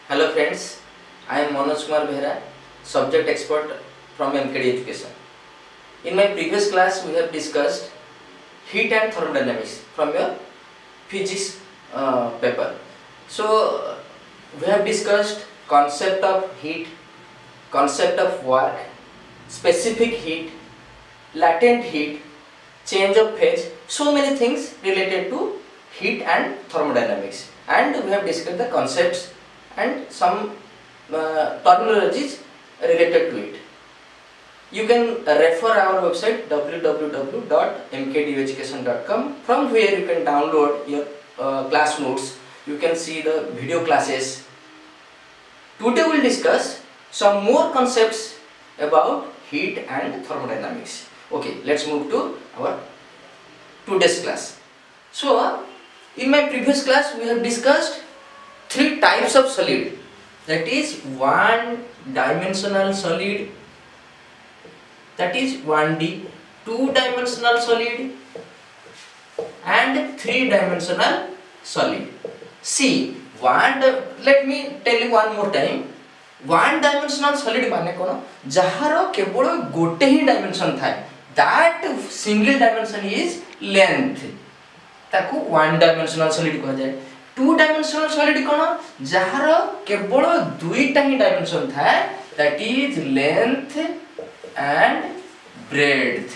Hello friends, I am Manoj Kumar Behra, subject expert from MKD Education. In my previous class we have discussed heat and thermodynamics from your physics paper. So we have discussed concept of heat, concept of work, specific heat, latent heat, change of phase, so many things related to heat and thermodynamics, and we have discussed the concepts and some terminologies related to it. You can refer our website www.mkdeducation.com, from where you can download your class notes. You can see the video classes. Today we will discuss some more concepts about heat and thermodynamics. Okay, let's move to our today's class. So in my previous class we have discussed three types of solid, that is one dimensional solid, that is 1D, two dimensional solid and three dimensional solid. See, let me tell you one more time. One dimensional solid माने कोन जहार केवल गोटे ही dimension थाए, that single dimension is length, ताकू one dimensional solid कहा जाए. To dimensional solid कोन जहार केवल दुईटा ही डायमेंशन थाए, that is length and breadth.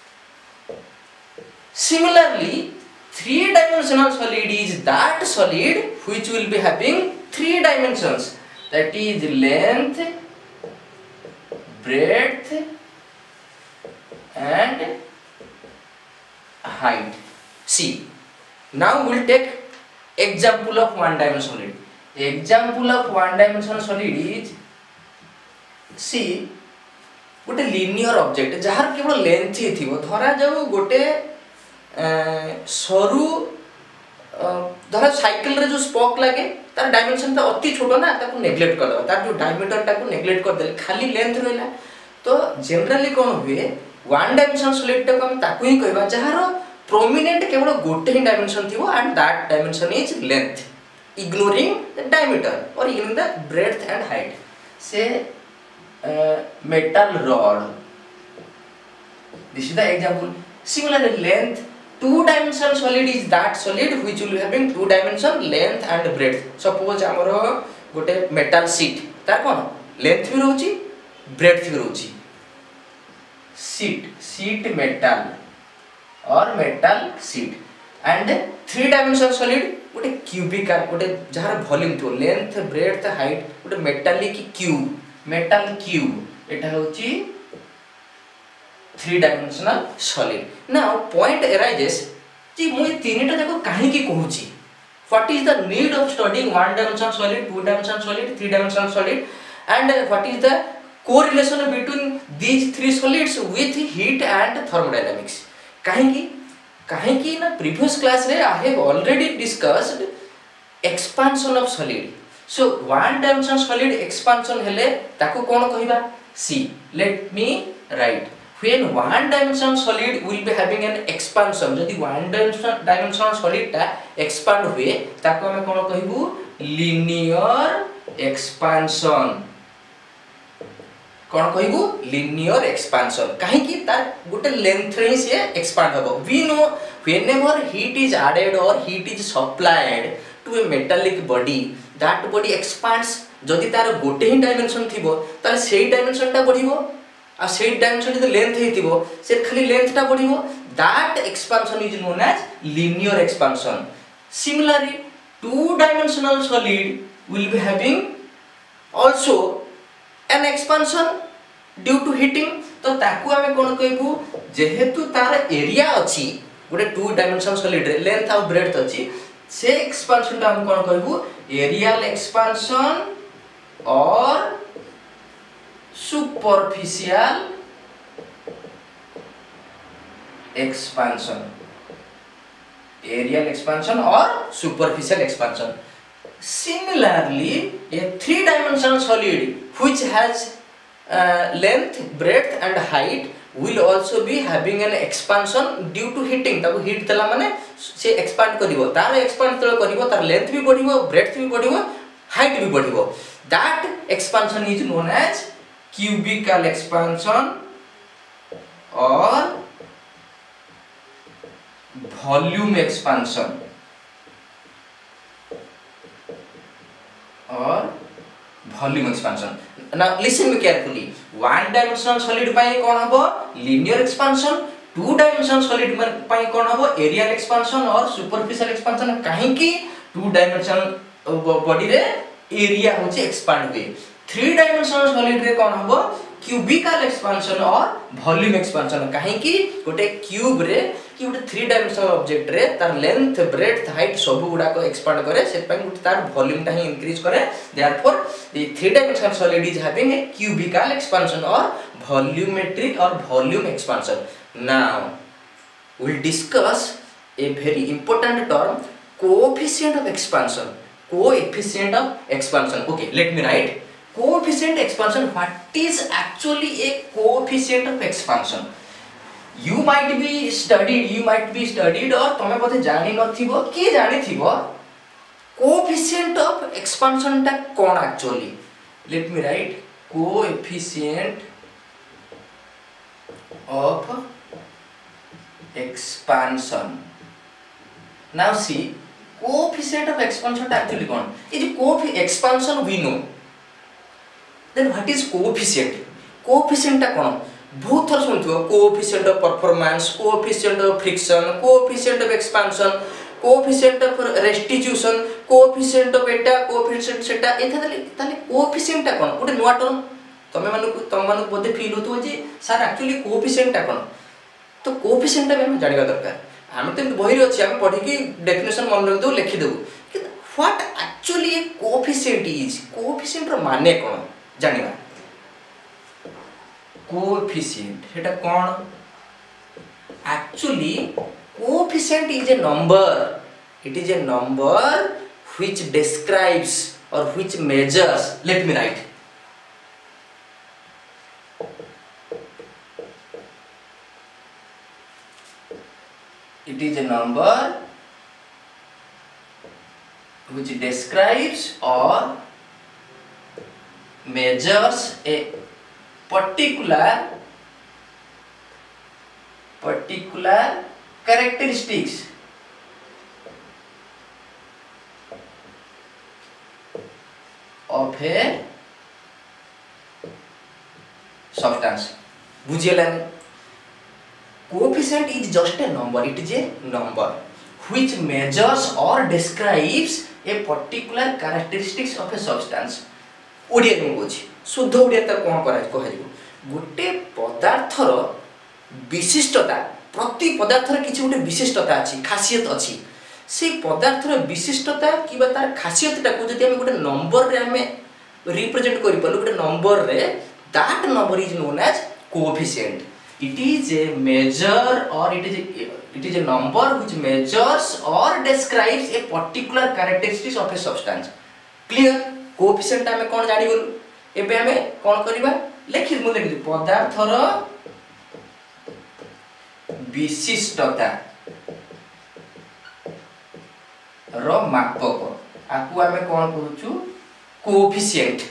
Similarly, three dimensional solid is that solid which will be having three dimensions, that is length, breadth and height. See, now we will take example of one dimensional solid. Example of one dimensional solid is, see, गोटे linear object जहार केवल length ही थी, धरा जाऊ गोटे सरू धरा cycle रे जो स्पोक लगे तार डायमेंशन तो अति छोटो ना, ताको नेग्लेक्ट कर दबा, तार जो डायमीटर ताको नेग्लेक्ट कर देले, खाली लेंथ रहला. तो जनरली कोन हुए वन डायमेंशनल सॉलिड ताको हम ताको ही कहबा जहार प्रोमिनेंट केवल गोटे ही डायमेंशन थी, and that dimension is length, ignoring the diameter और ignoring the breadth and height. से metal rod, this is the example. Similarly, length, two dimensional solid is that solid which will be having two dimension length and breadth. Suppose amaro gote metal sheet, तार कोन length भी रहउची breadth भी रहउची. sheet metal or metal sheet, and three dimensional solid गोटे cubical, गोटे जहार volume तो length breadth height, गोटे metallic cube, metal cube, एटा होची three dimensional solid. Now point arises जी मु तीनटा जाको काहे की कहूची, what is the need of studying one dimensional solid, two dimensional solid, three dimensional solid, and what is the correlation between these three solids with heat and thermodynamics. काहे की ना प्रीवियस क्लास रे I have already discussed expansion of solid. So one dimensional solid expansion हेले ताको कोन कहिबा. See, let me write. When one dimensional solid will be having an expansion, जदि one dimensional solid ता expand हुए ताको हम कोन कहिबू linear expansion. कोन कहिबू linear expansion. काहे कि तार गोटे लेंथ रे से expand हबो. We know whenever heat is added or heat is supplied to a metallic body, that body expands. जदि तार गोटे ही डायमेंशन थिबो ताले सेही डायमेंशन टा बढ़िबो, आ सेही डायमेंशन जदि लेंथ हेतिबो से खाली लेंथ टा बढ़िबो. That expansion is known as linear expansion. Similarly, two dimensional solid will be having also an expansion due to heating. तो ताकू हमें कोन कहबू, जेहेतु तार एरिया अछि गोटे टू डायमेंशनल सॉलिड रे लेंथ और ब्रेड्थ अछि, से एक्सपेंशन टा हम कोन कहबू एरियल एक्सपेंशन और सुपरफिशियल एक्सपेंशन. एरियल एक्सपेंशन और superficial expansion. Similarly, a three dimensional solid which has length, breadth and height will also be having an expansion due to heating. ताको heat देला माने से expand करिवो, तार expand तळ करिवो, तार length भी बढ़िवो, breadth भी बढ़िवो, हाइट भी बढ़िबो that expansion is known as cubical expansion और वॉल्यूम एक्सपांशन और volume expansion now listen me carefully one dimensional solid पाई कोन हबो linear expansion two dimensional solid पाई कोन हबो एरियल एक्सपांशन और सुपरफिशियल एक्सपांशन काहे कि टू डायमेंशनल बॉडी रे एरिया होचे एक्सपांड हुए थ्री डायमेंशनल सॉलिड रे कोन हबो क्यूबिकल एक्सपांशन और वॉल्यूम एक्सपांशन काहे कि गोटे क्यूब रे कि गोटे थ्री डायमेंशनल ऑब्जेक्ट रे तार लेंथ ब्रेड्थ हाइट सब गुडा को एक्सपांड करे से पय गोटे तार वॉल्यूम टा ही इंक्रीज करे therefore the three dimensional solid is having a cubical expansion और वॉल्यूमेट्रिक और volume expansion now we'll discuss a very important term coefficient of expansion okay let me write coefficient expansion what is actually a coefficient of expansion you might be studied or तमे बोधे जानि नथिबो के जानि थिबो coefficient of expansion ता कोन actually let me write coefficient of expansion now see coefficient of expansion ता actually कोन ए जो expansion we know then what is coefficient ता कोन बहुत थर सुनथिबो coefficient of performance coefficient of friction coefficient of expansion coefficient of restitution coefficient of eta coefficient सेटा एथा ताले coefficient ता कोन गोटे नुवा टर्म तम मानु बोधे फील होतो जे सर एक्चुअली coefficient ता कोन तो coefficient ता हम जानिबा दरकार हम तो बही रे अछि हम पढी की डेफिनेशन मन रख दो लिखि देबो कि व्हाट एक्चुअली ए coefficient रो माने कोन जानिबा coefficient Heta cone actually coefficient is a number it is a number which describes or which measures let me write it is a number which describes or measures a particular characteristics of a substance बुझियला coefficient is just a number it is a number which measures or describes a particular characteristics of a substance Odia को बुझी शुद्ध ओडिया त कोन कहजिबो गोटे पदार्थर विशिष्टता प्रति पदार्थर किछि गोटे विशिष्टता अछि खासियत अछि से पदार्थर विशिष्टता किबा तार खासियतटा को जदि हम गोटे नंबर रे हम रिप्रेजेंट करि परलु गोटे नंबर रे that number is known as coefficient it is a measure or it is a number which measures or describes a particular characteristics of a substance clear coefficient हमें कोन जानि गलु एबे हमें कोन करबा लिखि मु लिखि पदार्थर विशिष्टता रो मापक आकु हमें कोन कहउछु कोएफिशिएंट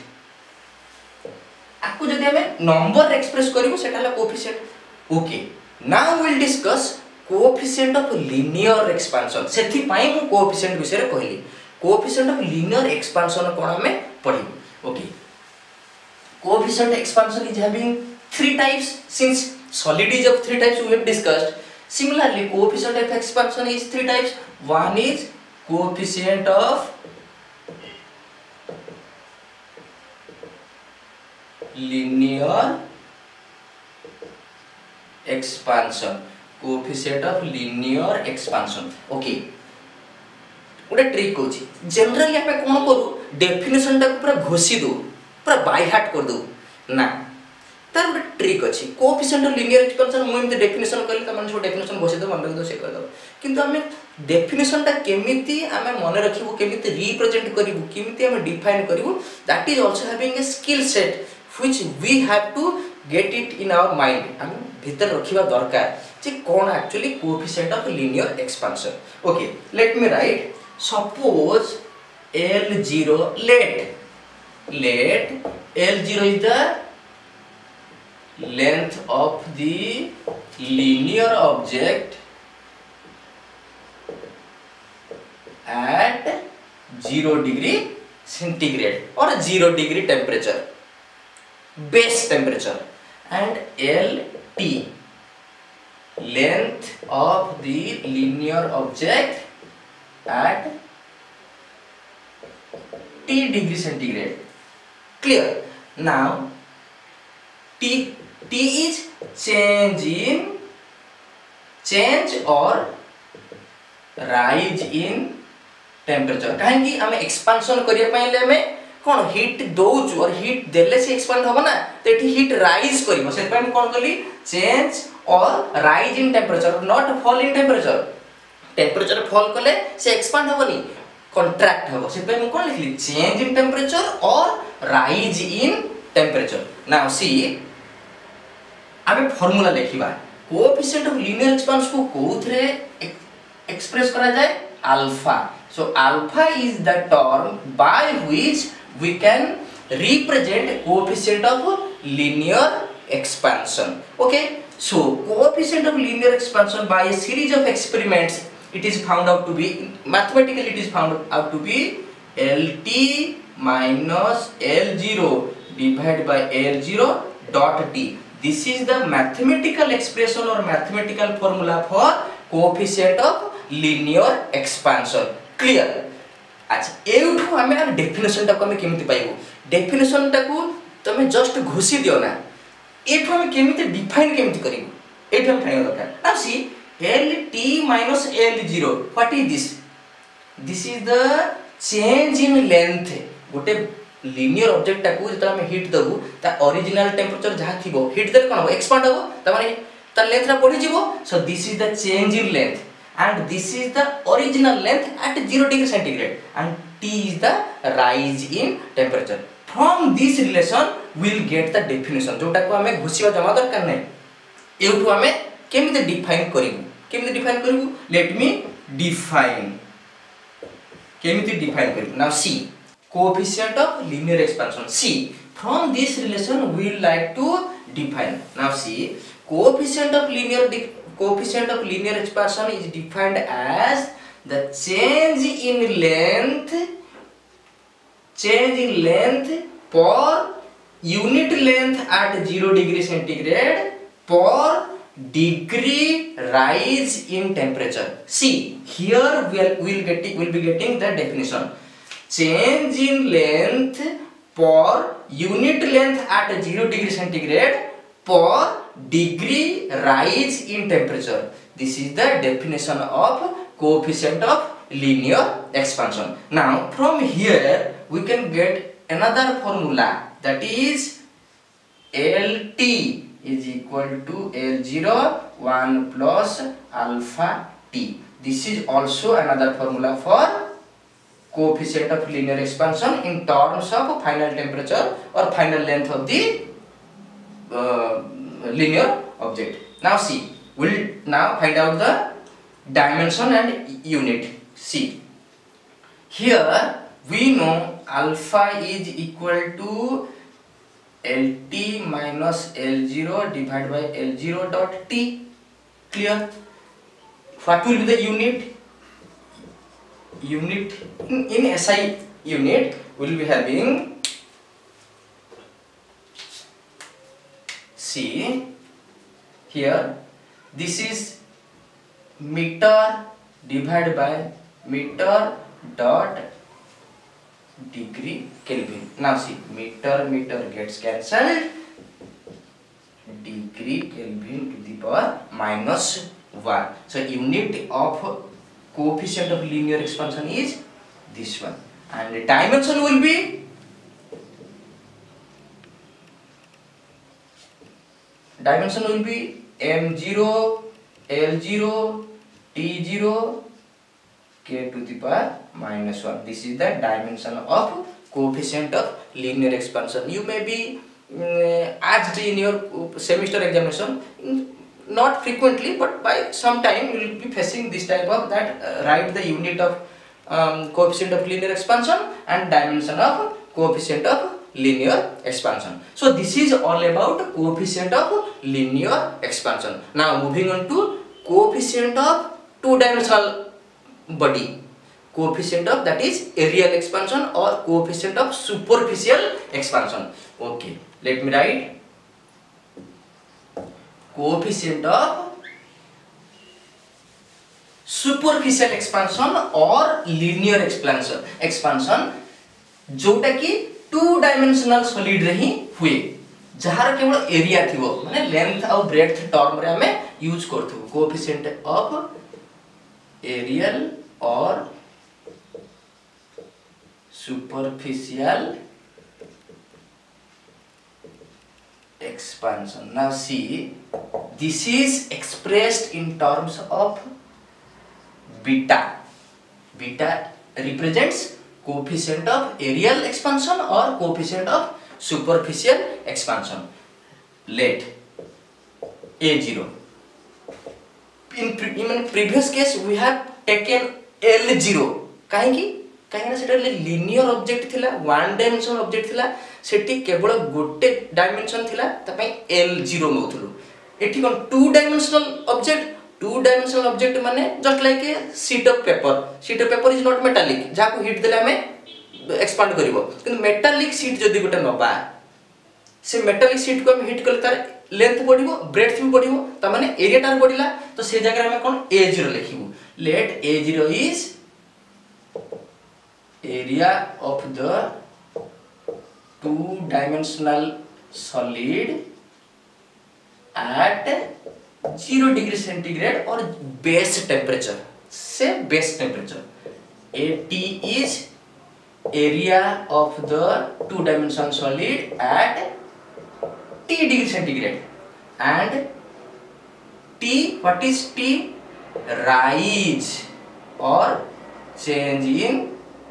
आकु जदि हमें नंबर एक्सप्रेस करिवो सेटा ला coefficient okay now we will discuss coefficient of linear expansion सेथि पई मु कोएफिशिएंट विषय रे कहली कोएफिशिएंट ऑफ लीनियर एक्सपेंशन कोन हमें पढिबो okay coefficient expansion is having three types since solid is of three types we have discussed similarly coefficient of expansion is three types one is coefficient of linear expansion coefficient of linear expansion okay उडे trick कोची generally आपण कोन करू definition टा पूरा घोषी दो पूरा by heart कर दो ना तार उडे ट्रिक अछि कोएफिशिएंट ऑफ लीनियर एक्सपेंशन मु एमते डेफिनेशन करली त माने जो डेफिनेशन घोषी दो मन रख दो से कर दो किंतु हमें डेफिनेशन टा केमिति हमें मन रखिबो केमिति रिप्रेजेंट करिवो केमिति हमें डिफाइन करिवो that is also having a skill set which we have to get it in our mind हम भीतर रखिबा दरकार जे कोन actually coefficient of linear expansion okay let me write suppose L0 let L0 is the length of the linear object at 0 degree centigrade or 0 degree temperature, base temperature, and LT length of the linear object at T degree centigrade. Clear? Now T is change or rise in temperature. कहीं आम expansion करने कौन heat दौचु और heat देले से expand हम ना, तो ये हीट राइज कर कौन कली चेंज और rise in temperature, not fall in temperature. Temperature fall कले से एक्सपांड हेनी, कंट्रैक्ट हम से कौन लिखली चेंज इन टेम्परेचर और rise in temperature. Now see आमे फार्मूला देखिबा कोएफिशिएंट ऑफ लीनियर एक्सपांशन को कोथरे एक्सप्रेस करा जाए alpha. So alpha is the term by which we can represent coefficient of linear expansion. Okay, so coefficient of linear expansion by a series of experiments, it is found out to be, mathematically it is found out to be LT minus L0 divided by L0 dot T. This is the mathematical expression or mathematical formula for coefficient of linear expansion. Clear. अच्छा एउठू हमें आम definition टाको हमें केमिति पाइबो, definition टाको तमे just घोषि दियो ना, एठू हमें केमिति डिफाइन केमिति करिवो एठू हम फाइंड दरकार. Now see LT minus L0 what is this? This is the change in length. गोटे लीनियर ऑब्जेक्ट टाको जत हम हीट दबु ता ओरिजिनल टेंपरेचर जहा थिबो हीट देले कोन हो एक्सपांड हो, त माने ता लेंथ रा बढ़ी जिवो. So this is the change in length and this is the original length at 0 degree centigrade and T is the rise in temperature. From this relation we will get the definition जोटा को हमें घुसिया जमा दरकार नै. एउठू हमें केमिति define करिवु, let me define केमिति डिफाइन करिवु. now see coefficient of linear expansion. see from this relation we will like to define. now see coefficient of linear expansion is defined as the change in length per unit length at 0 degree centigrade per degree rise in temperature. See here we will be getting the definition. Change in length per unit length at 0 degree centigrade per degree rise in temperature. This is the definition of coefficient of linear expansion. Now from here we can get another formula, that is LT is equal to L0 1 plus alpha T. This is also another formula for coefficient of linear expansion in terms of final temperature or final length of the linear object. now see we'll now find out the dimension and unit. see here we know alpha is equal to LT minus L0 divided by L0 dot T. clear? what will be the unit in SI unit? will be having, see here this is meter divided by meter dot degree Kelvin. now see meter gets cancelled, degree Kelvin to the power minus 1. so unit of coefficient of linear expansion is this one, and the dimension will be M0 L0 T0 K to the power minus 1. this is the dimension of coefficient of linear expansion. you may be asked in your semester examination, not frequently but by some time you will be facing this type of that. Write the unit of coefficient of linear expansion and dimension of coefficient of linear expansion. So this is all about coefficient of linear expansion. Now moving on to coefficient of two-dimensional body. Coefficient of, that is areal expansion or coefficient of superficial expansion. Okay, let me write coefficient of superficial expansion or linear expansion जोटा कि two dimensional solid रे ही हुए, जहार केवल area थिवो माने length और breadth term रे हमें यूज करथु कोएफिशिएंट ऑफ एरियल और superficial expansion. Now see, this is expressed in terms of beta. Beta represents coefficient of areal expansion or coefficient of superficial expansion. Let A0. In previous case we have taken L0. कहीं सेटा linear object थिला, one dimensional object थिला, सेठी केवल गोटे dimension थिला त पई L0 नोथुलु. एठी कोन टू डायमेंशनल ऑब्जेक्ट माने just like a sheet of paper is not metallic, जाको हिट देले हमें एक्सपांड करिवो. किंतु मेटालिक शीट जदी गोटे नबा, से मेटालिक शीट को हम हिट करले तार लेंथ बढ़िवो, ब्रेड्थ भी बढ़िवो, त माने एरिया टार बढ़िला. तो से जगह में कोन A0 लिखिबो. Let A0 is area of the two-dimensional solid at 0 degree centigrade or base temperature. Say base temperature. AT is area of the two-dimensional solid at T degree centigrade, and T, what is T? Rise or change in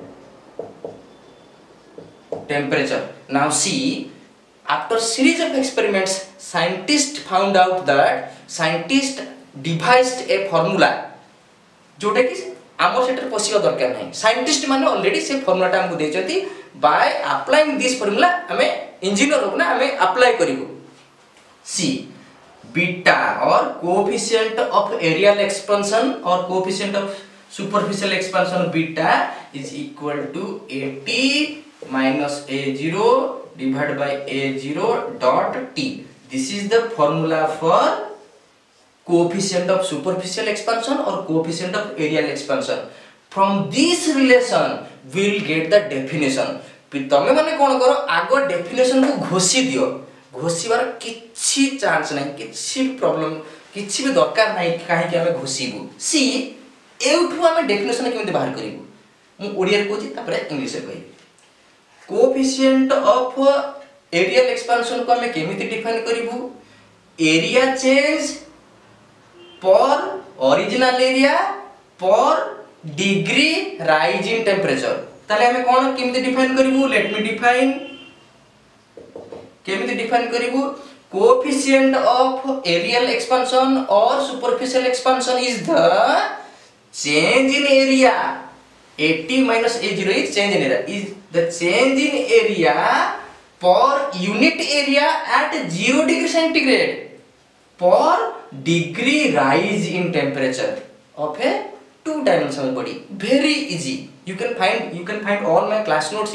temperature. Now see, after series of experiments, scientists found out that scientists devised a formula जोटा कि आमर shutter पसिया दरकार नहीं. Scientist माने already से formula हमको देचती. बाय अप्लाइंग दिस फॉर्मूला हमें इंजीनियर होना हमें अप्लाई करिवो. सी बीटा और कोएफिशिएंट ऑफ एरियल एक्सपेंशन और coefficient of superficial expansion beta is equal to AT minus A0 divided by A0 dot T. This is the formula for coefficient of superficial expansion or coefficient of areal expansion. From this relation we will get the definition. तमे माने कोन करो, आगो definition को घोषि दियो. घोषिबार किछि chance नहीं, किछि problem किछि भी दरकार नहीं काहे कि हमें घोषिबु. सी एउठु हमें डेफिनेशन केमिति बाहर करिवु. मु ओडिया कहूची तापर इंग्लिश रे कहि. कोएफिशिएंट ऑफ एरियल एक्सपेंशन को हमें केमिति डिफाइन करिवु. Area change per original area per degree rise in temperature. ताले हमें कोन केमिति डिफाइन करिवु. Let me define. केमिति डिफाइन करिवु. कोएफिशिएंट ऑफ एरियल एक्सपेंशन और superficial expansion is the change in area. AT minus A0 is change in area, is the change in area per unit area at 0 degree centigrade per degree rise in temperature of a two-dimensional body. Very easy. You can find all my class notes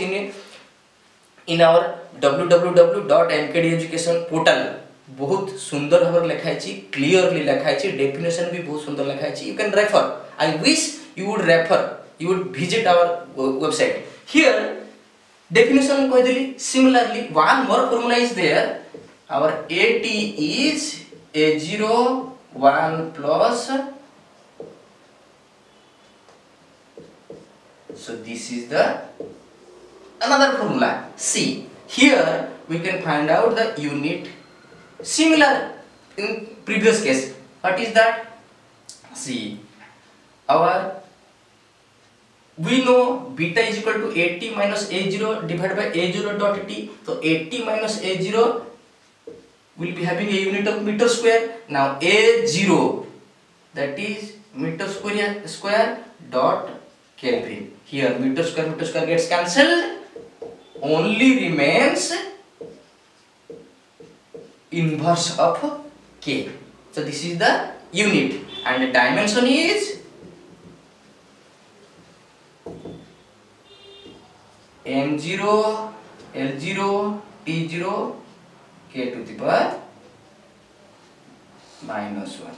in our www.mkdeducation portal. बहुत सुंदर भाव लिखाई छी, clearly लिखाई छी, definition भी बहुत सुंदर लिखाई छी. You can refer. I wish you would refer. You would visit our website. Here definition कह दिली. Similarly, one more formula is there. Our AT is A0 1 plus. So this is the another formula. See, here we can find out the unit. Similar in previous case. What is that? See, our we know beta is equal to AT minus A0 divided by A0 dot T. So AT minus A0 will be having a unit of meter square. Now A0, that is meter square dot Kelvin. Here meter square gets cancelled. Only remains inverse of K. So this is the unit, and the dimension is M0, L0, T0, K to the power -1.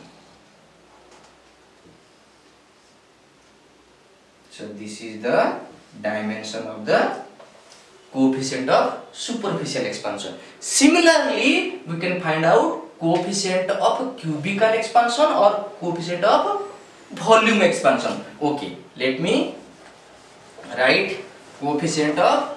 So this is the dimension of the coefficient of superficial expansion. Similarly, we can find out coefficient of cubical expansion or coefficient of volume expansion. Okay, let me write coefficient of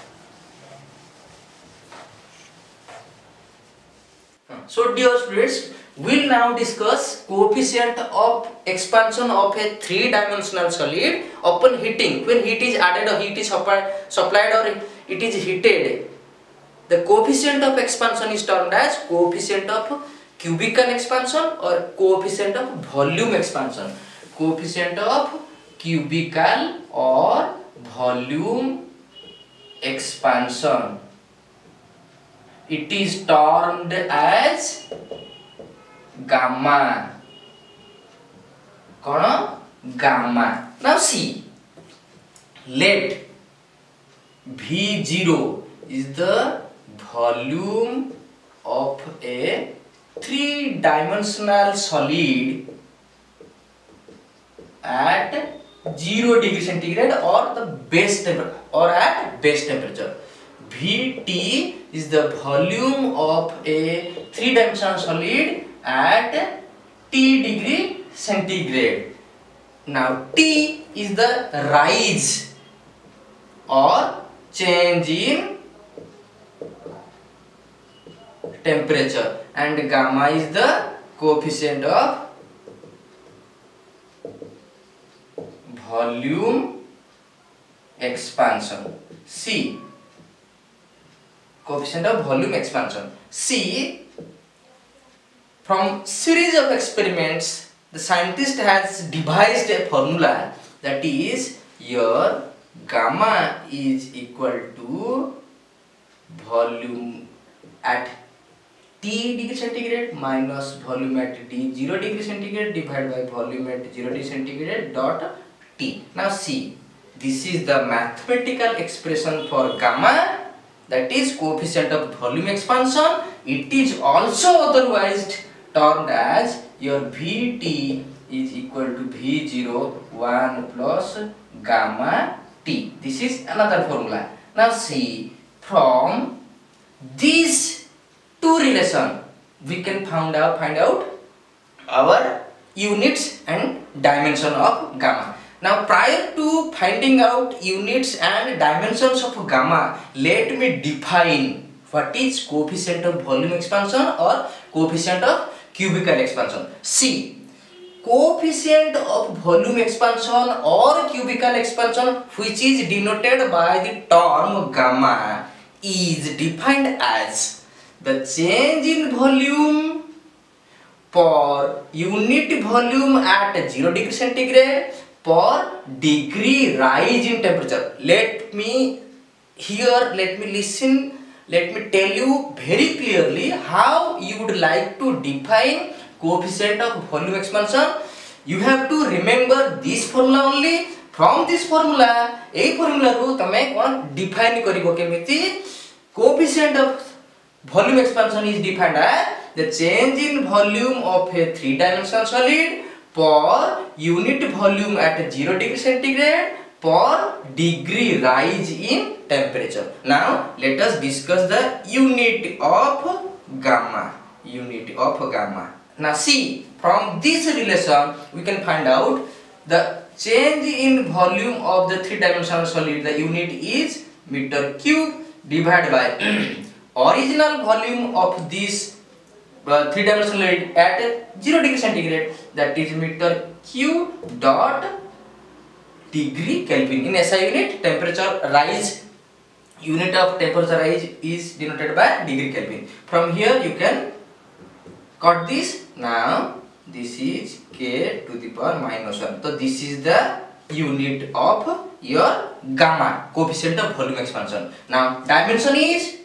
So dear students, we'll now discuss coefficient of expansion of a three-dimensional solid upon heating. When heat is added or heat is supplied or it is heated, the coefficient of expansion is termed as coefficient of cubical expansion or coefficient of volume expansion. Coefficient of cubical or volume expansion. It is termed as gamma. Gamma. Now see, let V0 is the volume of a three-dimensional solid at 0 degree centigrade or the base temperature or at base temperature. Vt is the volume of a three-dimensional solid at T degree centigrade. Now T is the rise or change in temperature, and gamma is the coefficient of volume expansion. C, coefficient of volume expansion. C, from series of experiments, the scientist has devised a formula that is your gamma is equal to volume at T degree centigrade minus volume at T 0 degree centigrade divided by volume at 0 degree centigrade dot T. Now see, this is the mathematical expression for gamma, that is coefficient of volume expansion. It is also otherwise termed as your Vt is equal to V0 1 plus gamma T. This is another formula. Now see, from these two relation we can find out our units and dimension of gamma. Now prior to finding out units and dimensions of gamma, let me define what is coefficient of volume expansion or coefficient of cubical expansion. See, coefficient of volume expansion or cubical expansion, which is denoted by the term gamma, is defined as the change in volume per unit volume at 0 degree centigrade per degree rise in temperature. Let me tell you very clearly how you would like to define coefficient of volume expansion. You have to remember this formula only. From this formula, a formula ru tame kon define karibo kemiti. Coefficient of volume expansion is defined as the change in volume of a three-dimensional solid per unit volume at 0 degree centigrade per degree rise in temperature. Now let us discuss the unit of gamma. Now see, from this relation we can find out the change in volume of the three-dimensional solid. The unit is meter cube divided by original volume of this three-dimensional solid at 0 degree centigrade, that is meter cube dot degree Kelvin. In SI unit, temperature rise, unit of temperature rise is denoted by degree Kelvin. From here you can cut this. Now this is K to the power -1. So this is the unit of your gamma, coefficient of volume expansion. Now dimension is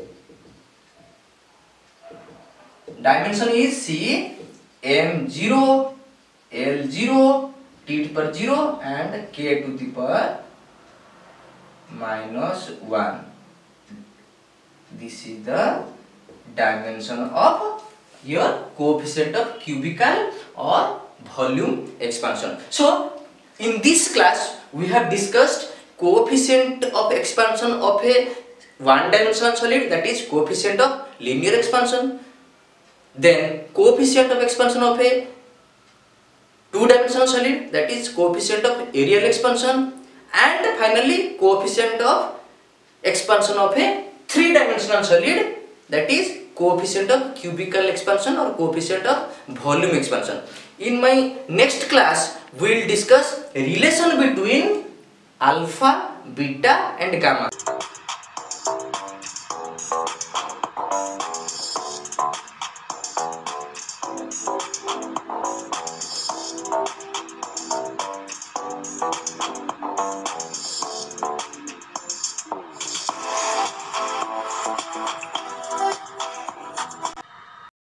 C m0 l0 t to the power 0 and k to the power -1. This is the dimension of your coefficient of cubical or volume expansion. So in this class we have discussed coefficient of expansion of a one dimensional solid, that is coefficient of linear expansion, then coefficient of expansion of a two dimensional solid, that is coefficient of areal expansion, and finally coefficient of expansion of a three dimensional solid, that is coefficient of cubical expansion or coefficient of volume expansion. In my next class we will discuss relation between alpha, beta and gamma.